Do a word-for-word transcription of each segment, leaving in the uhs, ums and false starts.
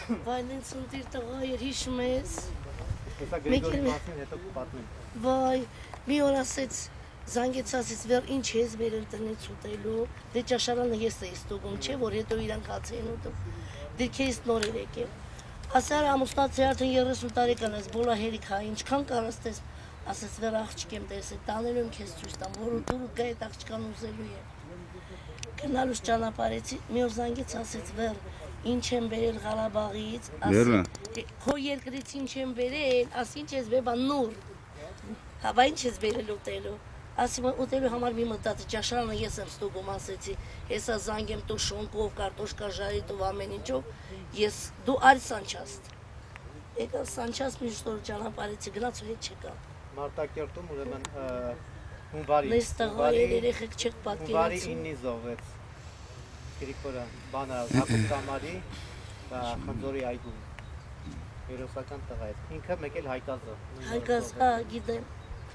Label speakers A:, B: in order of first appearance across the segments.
A: Vay ծննդիր տղա էր հիշում ես։
B: Հեսա Գրիգորի մասին հետո պատմեմ։
A: Վայ, մի օր ասեց զանգեց ասեց վեր ինչ ես մեր տնից ուտելու։ Դե ճաշարանը ես էի ստուգում, չէ՞ որ հետո իրանք հաց էին ուտում։ Դե քեզ նոր էր եկել։ Ասար ամուսնացի արդեն երեսուն տարեկան ես, բոլա հերիք հա, ինչքան կարաստես։ Ասեց վեր աղջիկ եմ տեսել, տանելու եմ քեզ ցույց տամ, որ դու գա այդ աղջկան ուզելու է։ Գնալուց ճանապարհեցի, մի օր զանգեց ասեց վեր ինչ եմ բերել Ղարաբաղից, ասի քո երկրից ինչ եմ բերել, ասի ինչ ես բեբա նուր։ Հա, բա ինչ ես բերել ուտելու։ Ասի ուտելու համար մի մտածի, ճաշարանը ես եմ ստուգում, ասեցի, հեսա զանգեմ դու շոնկով, կարտոշկա ժարի ու ամեն ինչով, ես դու արի Սանչաստ։ Եկա Սանչաստ մի շտոր ճանապարհեցի, գնաց ու հետ չեկա։
B: Մարտակերտում ուրեմն հունվարի։
A: Մեզ տղա երեխեք չեք պատկերացնում։
B: Հունվարի իննի զոհվեց Գրիգորը բանը Հակոբ Կամարի và Խնձորի այգում։ Հերոսական տղա է։ Ինքը մեկ էլ Հայկազը։
A: Հայկազ, հա, գիտեմ։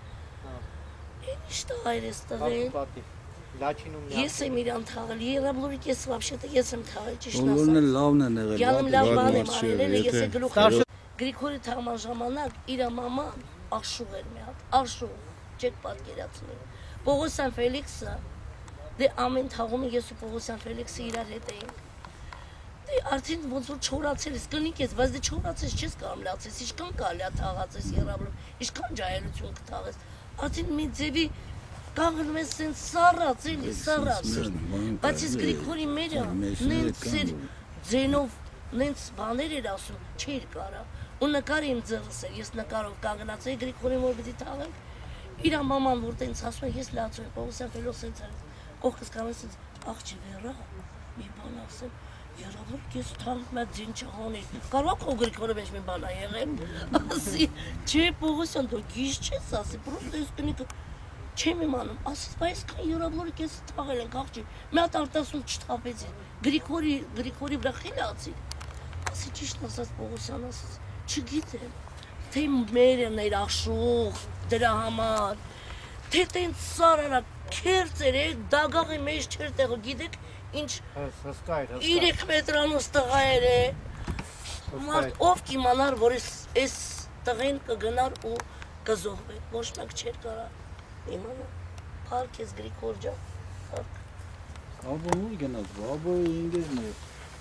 A: Ինչ տղա էր էս տղեն։ Ես եմ իրան թաղել, Երաբլուրիկ ես вообще-то ես եմ թաղել, ճիշտ ասած։
C: Բոլորն էլ լավն են եղել։
A: Յանում լավ բան եմ արել, ես է գլուխ։ Գրիգորի թաղման ժամանակ իր մաման աշուղ էր մի հատ, աշուղ, չեք պատկերացնի։ Պողոսյան Ֆելիքսը, դե ամեն թաղումը ես ու Պողոսյան Ֆելիքսը իրար հետ էինք։ Դե արդեն ոնց որ չորացել ես, կնիկ ես, բայց դե չորացես չես կամ լացես, ինչքան կարելի է թաղածես Երաբլում, ինչքան ջահելություն կթաղես։ Արդեն մի ձևի կանգնում ես սենց սառած, էլի սառած։ Բայց ես Գրիգորի մերը նենց էր ձենով, նենց բաներ էր ասում, չէր կարա։ Ու նկարը իմ ձեռս էր, ես նկարով կանգնած էի Գրիգորին որ պիտի թաղենք։ Իրա մաման որ տենց ասում է, ես լացում եմ, Պողոսյան Ֆելոս սենց էր։ Կողքս կանգնած սենց աղջի վերա, մի բան ասեմ, Երաբլուր ես թաղում եմ ձին չհանի։ Կարող ա Գրիգորը մեջ մի բան ա եղել։ Ասի, չէ Պողոսյան դու գիժ չես ասի, պրոստը ես կնիկը չեմ իմանում, ասես, բայց կան Երաբլուրը ես թաղել ենք աղջի, մի հատ արտասում չթափեցին, Գրիգորի, Գրիգորի վրա խելացի։ Ասի ճիշտ ասած Պողոսյան ասեց, չգիտեմ, թե մերն էր աշուղ դրա համար, թե տենց սարարա քերծեր է, դագաղի մեջ չեր տեղը, գիտեք ինչ երեք մետրանոց տղա էր է, մարդ ով կիմանար, որ ես տղեն կգնար ու կզոհվեր, ոչ մեկ չեր կարա իմանա, պարկ ես Գրիգոր ջան, պարկ։
C: Աբո ուր գնաց, աբո ինգերն է։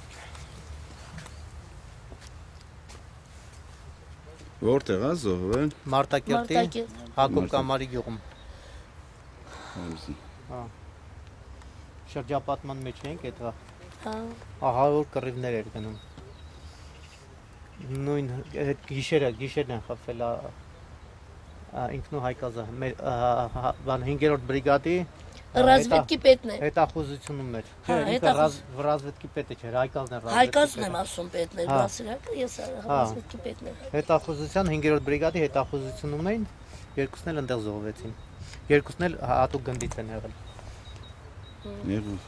C: Որտեղ է զոհվել։
B: Մարտակերտի Հակոբ Կամարի գյուղում։ Հա։ Շրջապատման մեջ ենք այդա։
A: Հա։
B: հարյուր կռիվներ էր գնում։ Նույն այդ գիշերը, գիշերն են խփվել ինքնու Հայկազը, բան հինգերորդ բրիգադի
A: Ռազվետքի պետն է։
B: Հետախուզությունում էր։
A: Հա,
B: ռազվետքի պետը չէր, Հայկազն էր։
A: Հայկազն եմ ասում պետն էր, բասիրակը ես ռազվետքի պետն եմ։
B: Հետախուզության հինգերորդ բրիգադի հետախուզությունում էին, երկուսն էլ այնտեղ զոհվեցին։ Երկուսն էլ հատուկ գնդից են եղել։
C: Եղավ։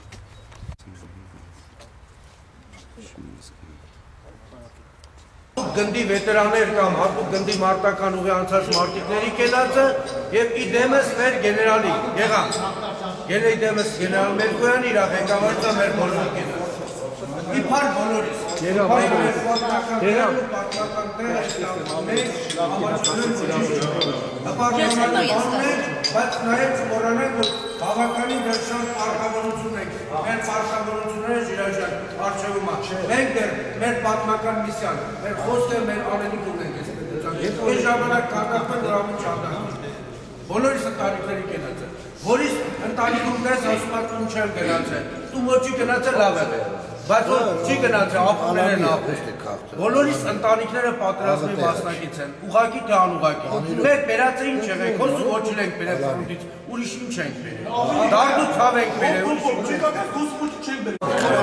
D: Գնդի վետերաններ կամ հատուկ գնդի մարտական ուղի անցած մարտիկների կենացը եւ իդեմս մեր գեներալի եղան։ Գենե իդեմս գեներալ Մերկոյան իր ղեկավարը մեր բոլորի կենաց։ Իբար բոլորիս։ Երբ մեր պատմական պատմական տեղը մեջ համաձայնություններ, բայց նաեւ մոռանանք, որ բավականին դժվար պարտավորություն ենք։ Մեր պարտավորությունները ժիրաժան արժևում է։ Մենք դեռ մեր պատմական միսիան, մեր խոսքը մեր անելիք ունենք այս պետության։ Այս ժամանակ կարգապետը դրամի չանդահանք։ Բոլորիս ընտանիքների կենաց է։ Որիս ընտանիքում դες ասում եք ում չեմ գնացել։ Դու ոչի գնացել լավ է։ Բայց որ չի գնացել ապուրներ են ապրել։ Բոլորիս ընտանիքները պատերազմի մասնակից են, ուղղակի թե անուղղակի։ Մեր բերածը ինչ եղեք, հոսու ոչիլ ենք բերել ֆրունդից, ուրիշ ինչ ենք բերել։ Դարդու ցավ ենք բերել, ուրիշ ինչ ենք բերել։ Դուս ոչի չենք բերել։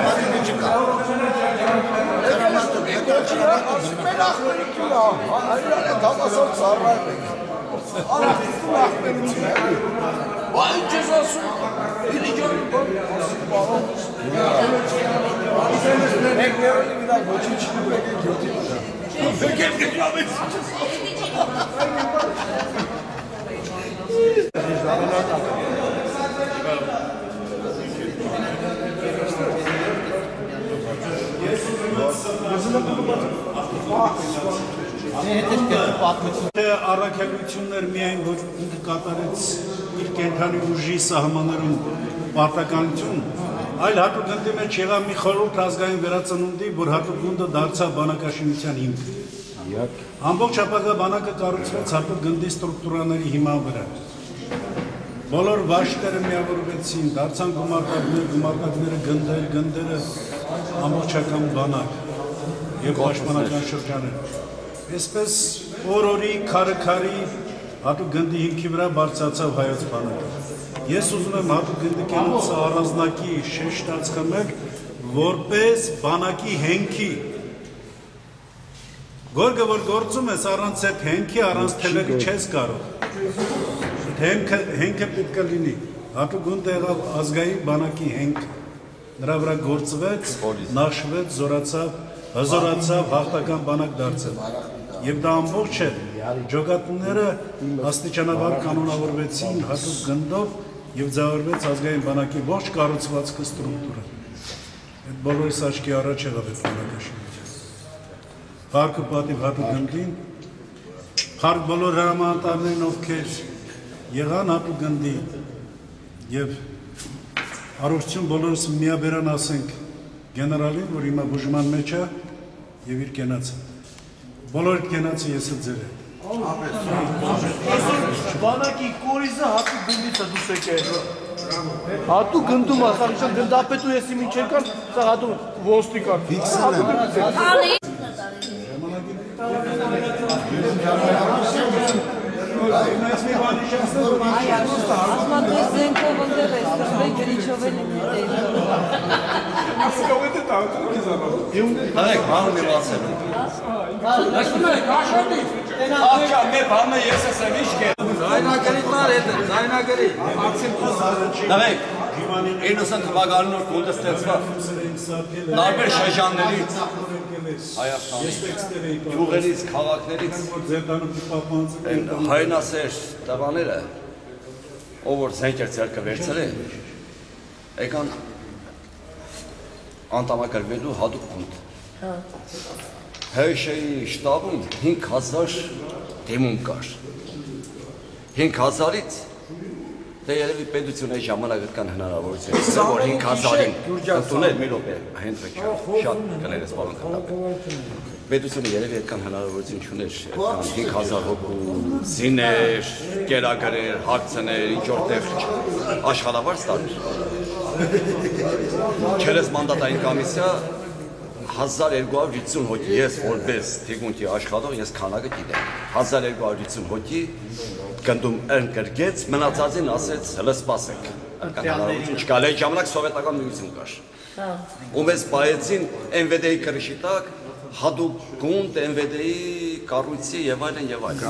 D: Մեր ախմերիկին է, այրանը դամասով ծառայել ենք։ Արախիստու ախմերություն է։ Բա ինչ ես ասում, Գրիգորի ասում բարոն։ Մենք ներելի վիրալ ոչինչ չնուվեք ենք յոթի վրա։ Դուք եմ գնյամեց ինչ ես ասում։
C: Առաքելություններ միայն ոչ ինքը կատարեց իր կենթանի ուժի սահմաններում պարտականություն, այլ հատուկ գնդի մեջ եղավ մի խորհուրդ ազգային վերածնունդի, որ հատուկ գունդը դարձավ բանակաշինության հիմքը։ Ամբողջ ապագա բանակը կառուցվեց հատուկ գնդի ստրուկտուրաների հիման վրա։ Բոլոր վաշտերը միավորվեցին, դարձան գումարտակներ, գումարտակները գնդեր, գնդերը ամբողջական բանակ և պաշտպանական շրջաներ։ Այսպես օր-օրի, քարը-քարի հատուկ գնդի հիմքի վրա բարձրացավ հայոց բանակը։ Ես ուզում եմ հատուկ գնդի կենոցը առանձնակի շեշտած խմել, որպես բանակի հենքի։ Գորգը, որ գործում ես առանց այդ հենքի, առանց թելերի չես կարող։ Հենքը պետք է լինի, հատուկ գունդը եղավ ազգային բանակի հենք, նրա վրա գործվեց, նաշվեց, զորացավ, հզորացավ, հաղթական բանակ դարձավ։ Եվ դա ամբողջ է, ջոկատները աստիճանաբար կանոնավորվեցին հատուկ գնդով և ձավարվեց ազգային բանակի ողջ կառուցվածքը ստրուկտուրը։ Այդ բոլորիս աչքի առաջ եղավ այդ բանակաշինության։ Փառք ու պատիվ հատուկ գնդին, փառք բոլոր հրամանատարներին, ովքեր եղան հատուկ գնդի և առողջություն բոլորս միաբերան ասենք գեներալին, որ հիմա բուժման մեջ է և իր կենացը։ Բոլորդ կենացը ես է ձեր է։
E: Բանակի կորիզը հատուկ գնդից է դուս եկել։ Հատուկ գնդում ասանիշան գնդապետու եսի մինչև կան, սա հատուկ ոստիկան։
F: Ասմատույս զենքով ընդեղ է սկրվել, գրիչով է լինել։
G: Դարեք, բանում եմ ասելու։ Աղջա, մե բանը ես ասեմ ինչ կեր։ Զայնագրի մար հետ է, զայնագրի։ Դարեք, իննսան թվականին որ կունդը ստեցվա, նարբեր շեժաններից, Հայաստանից, յուղերից, քաղաքներից, հայնասեր տղաները, ով որ զենքեր ձեռքը վերցրել է, եկան անտամակրվելու հատուկ կունդ։ Հեշեի շտաբում հինգ հազար դեմում կար։ հինգ հազարից դե երևի պետությունը ժամանակ կան հնարավորություն։ Սա որ հինգ հազարին ընդունել մի րոպե, հենց շատ կներես պարոն քանդապետ։ Պետությունը երևի այդքան հնարավորություն չուներ, հինգ հազար հոգու զիներ, կերակրեր, հագցներ, ինչ որտեղ աշխատավարձ տալու։ Չերես մանդատային կոմիսիա հազար երկու հարյուր ութսուն հոգի, ես որպես թիկունքի աշխատող, ես քանակը գիտեմ։ հազար երկու հարյուր ութսուն հոգի գնդում ընկրկեց, մնացածին ասեց հլը սպասեք։ Չկա, այդ ժամանակ սովետական միություն կար։ Ու մեզ պահեցին Էն վե դե-ի կրշի տակ, հատուկ գունդ, Էն վե դե-ի կառույցի և այլն և այլն։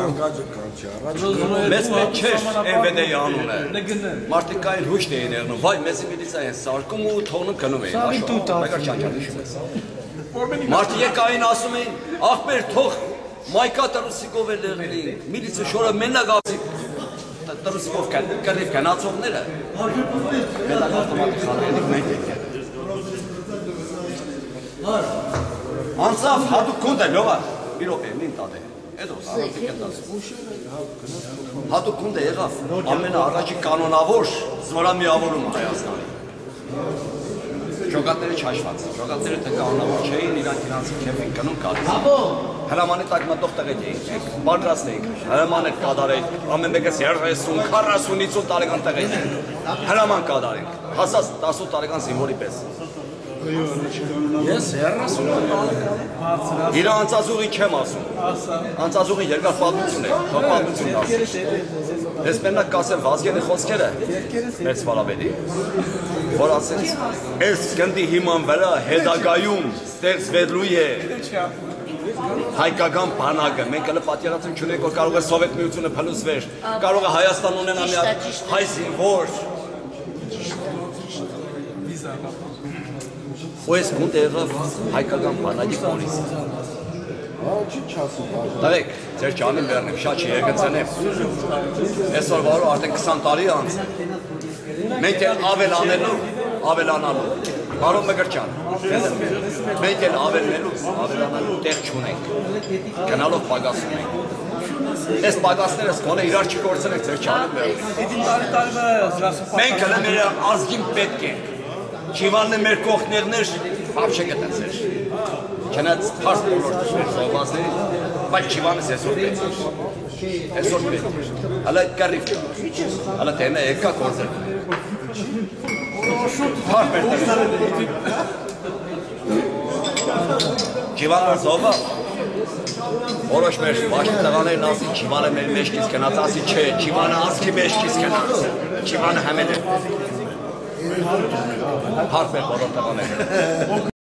G: Մեզ պետք չէր Էն վե դե-ի անունը, մարդիկ կային հույշտ էին եղնում, վայ մեզի միլիցիա են սարկում ու թողնում քնում էին, մեկար ճանճան հիշում ես։ Մարդիկ կային ասում էին, աղբեր թող մայկա տրուսիկով էլ եղնին, միլիցը շորը մենակ ասիկ, տրուսիկով կրիվ կնացողները, մենակ ավտոմատիկ խալերինք մենք ենք։ Անցավ հատուկ կունդ է, լյովա, մի ռոպե, մին տատե, էդոս, առանցիկ են տասում։ Հատուկ կունդ է եղավ, ամենը առաջի կանոնավոր զորամիավորում Հայաստանի։ Ջոկատները չաշված, ջոկատները թե կանոնավոր չէին, իրանք իրանց քեֆին կնում կալիս։ Հրամանի տակ մտող տղեկ էինք, բադրաստ էինք, հրաման եք կադարենք, ամեն մեկս երեսուն, քառասուն, հիսուն տարեկան տղեկ էինք, հրաման կադարենք, հասած տասուն տարեկան զինվորի պես։ Ես երեսուն իր անցազուղի չեմ ասում, անցազուղի երկար պատմություն է, թող պատմություն ասում։ Ես մենակ կասեմ Վազգենի խոսքերը, մեր Սվարավետի, որ ասեց, այս գնդի հիման վրա հետագայում ստեղծվելու է հայկական բանակը, մենք հələ պատկերացում չունենք, որ կարող է Սովետ միությունը փլուզվեր, կարող է Հայաստան ունենա մի հայ զինվոր։ Ու այս գունդը եղավ հայկական բանակի կորիզը։ Դարեք, ձեր ջանին բեռնիմ, շատ չի եկեցենեմ։ Այսօր վարու արդեն քսան տարի անց է։ Մենք էլ ավելանելու, ավելանալու։ Բարոն Մկրտչյան, Մենք էլ ավելնելուց ավելանալու տեղ չունենք, գնալով պագասում ենք։ Այս պագասները սկոնը իրար չկործնենք, ձեր չանում վերում։ Մենք հլը մեր ազգին պետք ենք, չիվանն է մեր կողքներներ, պապ չգտացեր։ Չնած պարս բոլորտս մեր զողվածների, բայց չիվանս այսօր պետք է։ Այսօր պետք է։ Հլը կարիվ չա, հլը տենը եկա կործել։ Պարս մեր տեղ։ Չիվանը զովա, որոշ մեր վաշի տղաներն ասի չիվանը մեր մեջքից կնաց, ասի չէ, չիվանը ասքի մեջքից կնաց, չիվանը həմեն է։ Հարկ մեր բոլոր տղաները։